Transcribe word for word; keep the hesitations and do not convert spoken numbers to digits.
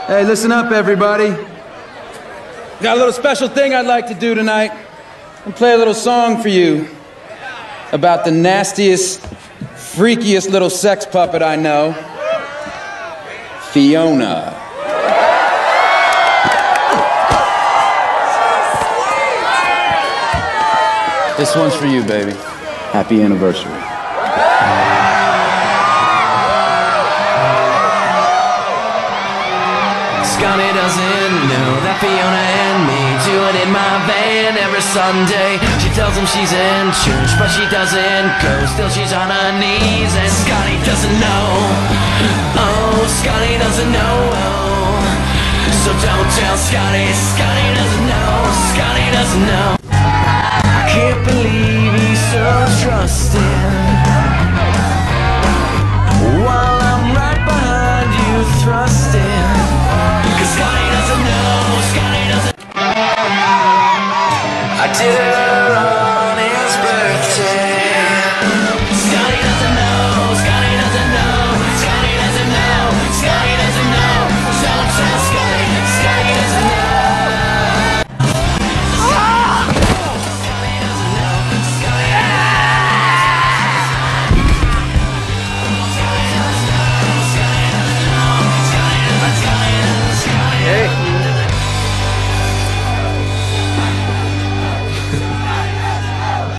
Hey, listen up, everybody. Got a little special thing I'd like to do tonight. And play a little song for you about the nastiest, freakiest little sex puppet I know, Fiona. This one's for you, baby. Happy anniversary. Scotty doesn't know that Fiona and me do it in my van every Sunday. She tells him she's in church, but she doesn't go. Still she's on her knees, and Scotty doesn't know. Oh, Scotty doesn't know. So don't tell Scotty. Scotty doesn't know. Scotty doesn't know. I can't believe he's so trusting, while I'm right behind you thrusting. Scotty doesn't know, Scotty doesn't. I did it.